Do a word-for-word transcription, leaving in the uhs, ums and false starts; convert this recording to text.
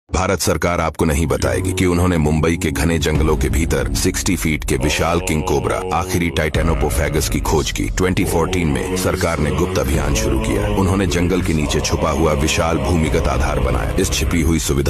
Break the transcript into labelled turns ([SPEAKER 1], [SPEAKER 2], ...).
[SPEAKER 1] भारत सरकार आपको नहीं बताएगी कि उन्होंने मुंबई के घने जंगलों के भीतर साठ फीट के विशाल किंग कोबरा आखिरी टाइटेनोपोफेगस की खोज की। दो हज़ार चौदह में सरकार ने गुप्त अभियान शुरू किया। उन्होंने जंगल के नीचे छुपा हुआ विशाल भूमिगत आधार बनाया। इस छिपी हुई सुविधा